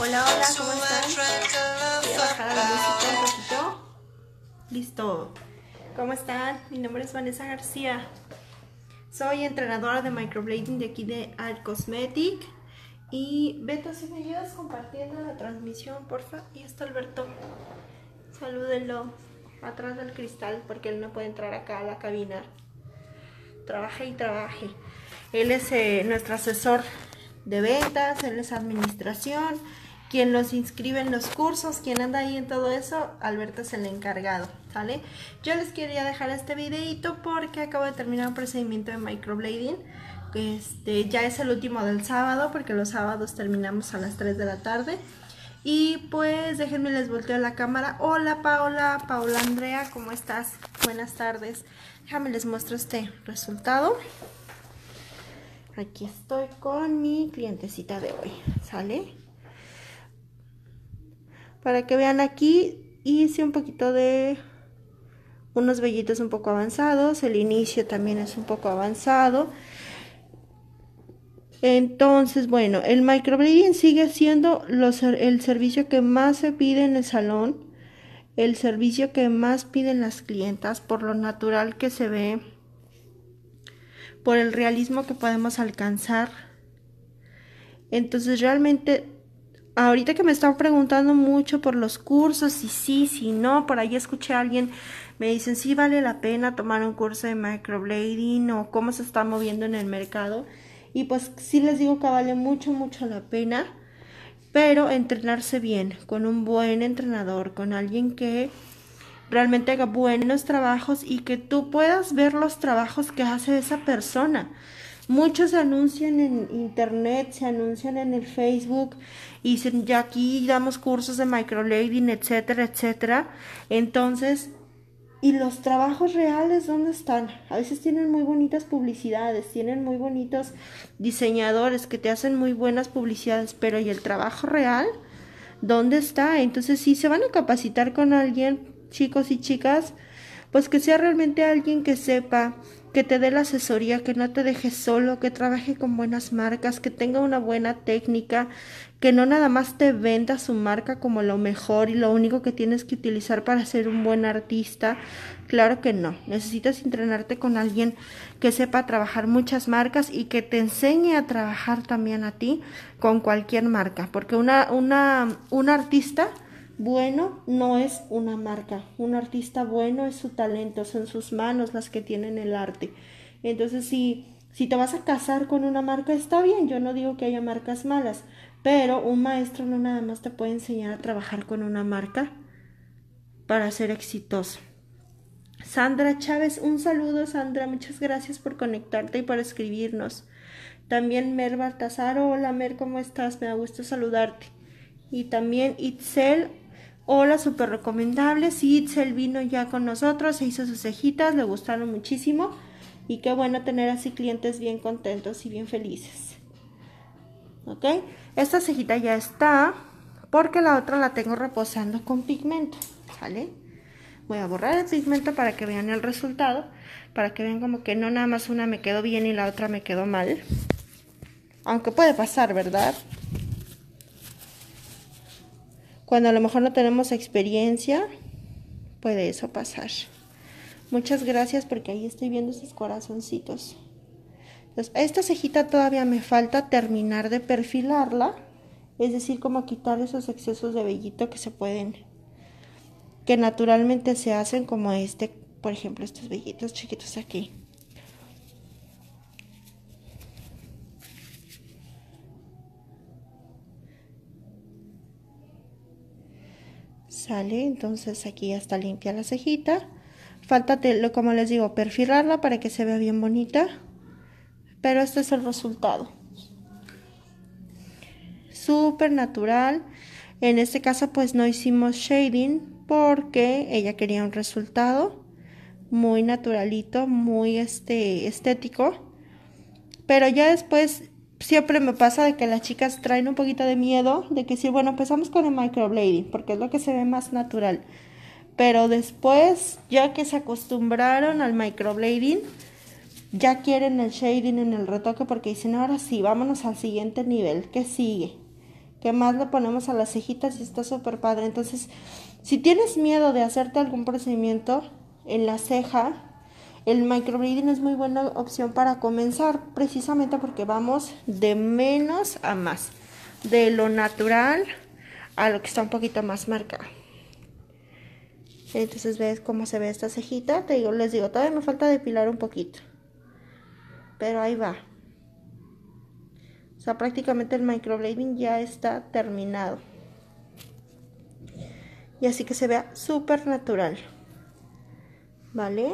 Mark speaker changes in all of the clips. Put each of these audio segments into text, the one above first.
Speaker 1: Hola, hola, ¿cómo están? Voy a bajar la música un poquito. Listo. ¿Cómo están? Mi nombre es Vanessa García. Soy entrenadora de microblading de aquí de Art Cosmetic. Y Beto, si me ayudas compartiendo la transmisión, porfa. Y está Alberto. Salúdenlo atrás del cristal porque él no puede entrar acá a la cabina. Trabaje y trabaje. Él es nuestro asesor de ventas, él es administración, quien los inscribe en los cursos, quien anda ahí en todo eso. Alberto es el encargado, ¿sale? Yo les quería dejar este videito porque acabo de terminar un procedimiento de microblading. Ya es el último del sábado, porque los sábados terminamos a las 3 de la tarde. Y pues déjenme les volteo la cámara. Hola Paola, Paola Andrea, ¿cómo estás? Buenas tardes. Déjame les muestro este resultado. Aquí estoy con mi clientecita de hoy, ¿sale? Para que vean, aquí hice un poquito de unos vellitos un poco avanzados. El inicio también es un poco avanzado. Entonces, bueno, el microblading sigue siendo el servicio que más se pide en el salón, el servicio que más piden las clientas, por lo natural que se ve, por el realismo que podemos alcanzar. Entonces, realmente, ahorita que me están preguntando mucho por los cursos, si sí, si no, por ahí escuché a alguien, me dicen si vale la pena tomar un curso de microblading o cómo se está moviendo en el mercado. Y pues sí les digo que vale mucho la pena, pero entrenarse bien, con un buen entrenador, con alguien que realmente haga buenos trabajos y que tú puedas ver los trabajos que hace esa persona. Muchos se anuncian en internet, se anuncian en el Facebook y dicen ya aquí damos cursos de microblading, etcétera, etcétera. Entonces, ¿y los trabajos reales dónde están? A veces tienen muy bonitas publicidades, tienen muy bonitos diseñadores que te hacen muy buenas publicidades, pero ¿y el trabajo real? ¿Dónde está? Entonces, si se van a capacitar con alguien, chicos y chicas, pues que sea realmente alguien que sepa, que te dé la asesoría, que no te deje solo, que trabaje con buenas marcas, que tenga una buena técnica, que no nada más te venda su marca como lo mejor y lo único que tienes que utilizar para ser un buen artista. Claro que no, necesitas entrenarte con alguien que sepa trabajar muchas marcas y que te enseñe a trabajar también a ti con cualquier marca, porque un artista bueno no es una marca, un artista bueno es su talento, son sus manos las que tienen el arte. Entonces si te vas a casar con una marca está bien, yo no digo que haya marcas malas, pero un maestro no nada más te puede enseñar a trabajar con una marca para ser exitoso. Sandra Chávez, un saludo Sandra, muchas gracias por conectarte y por escribirnos. También Mer Baltasar, hola Mer, ¿cómo estás? Me da gusto saludarte. Y también Itzel, hola, súper recomendable. Sí, Itzel vino ya con nosotros, se hizo sus cejitas, le gustaron muchísimo. Y qué bueno tener así clientes bien contentos y bien felices. ¿Ok? Esta cejita ya está, porque la otra la tengo reposando con pigmento, ¿sale? Voy a borrar el pigmento para que vean el resultado, para que vean como que no nada más una me quedó bien y la otra me quedó mal. Aunque puede pasar, ¿verdad? Cuando a lo mejor no tenemos experiencia, puede eso pasar. Muchas gracias porque ahí estoy viendo esos corazoncitos. Entonces, esta cejita todavía me falta terminar de perfilarla. Es decir, como quitar esos excesos de vellito que se pueden, que naturalmente se hacen, como por ejemplo, estos vellitos chiquitos aquí. Sale, entonces aquí ya está limpia la cejita. Falta, como les digo, perfilarla para que se vea bien bonita. Pero este es el resultado. Súper natural. En este caso pues no hicimos shading porque ella quería un resultado muy naturalito, muy estético. Pero ya después siempre me pasa de que las chicas traen un poquito de miedo de que sí, bueno, empezamos con el microblading porque es lo que se ve más natural. Pero después, ya que se acostumbraron al microblading, ya quieren el shading en el retoque porque dicen, ahora sí, vámonos al siguiente nivel. ¿Qué sigue? que más le ponemos a las cejitas y está súper padre. Entonces, si tienes miedo de hacerte algún procedimiento en la ceja, el microblading es muy buena opción para comenzar, precisamente porque vamos de menos a más, de lo natural a lo que está un poquito más marcado. Entonces ves cómo se ve esta cejita. Les digo, todavía me falta depilar un poquito, pero ahí va. O sea, prácticamente el microblading ya está terminado. Y así que se vea súper natural. ¿Vale?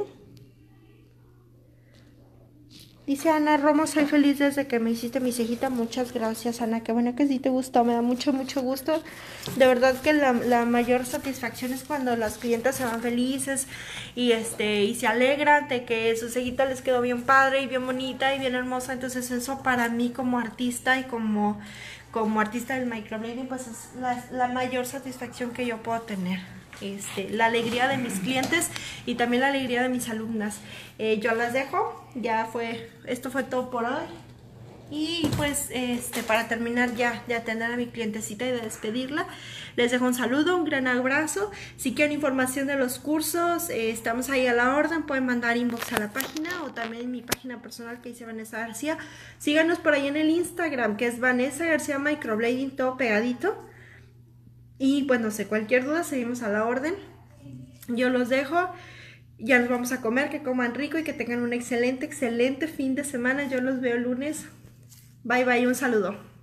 Speaker 1: Dice Ana Romo, soy feliz desde que me hiciste mi cejita. Muchas gracias, Ana. Qué bueno que sí te gustó. Me da mucho gusto. De verdad que la mayor satisfacción es cuando las clientas se van felices y se alegran de que su cejita les quedó bien padre y bien bonita y bien hermosa. Entonces eso para mí como artista y como artista del microblading, pues es la mayor satisfacción que yo puedo tener. La alegría de mis clientes y también la alegría de mis alumnas. Yo las dejo, esto fue todo por hoy. Y pues para terminar ya de atender a mi clientecita y de despedirla, les dejo un saludo, un gran abrazo. Si quieren información de los cursos, estamos ahí a la orden, pueden mandar inbox a la página o también en mi página personal que dice Vanessa García. Síganos por ahí en el Instagram, que es Vanessa García Microblading, todo pegadito. Y pues no sé, cualquier duda seguimos a la orden. Yo los dejo, ya nos vamos a comer, que coman rico y que tengan un excelente fin de semana. Yo los veo el lunes. Bye bye, un saludo.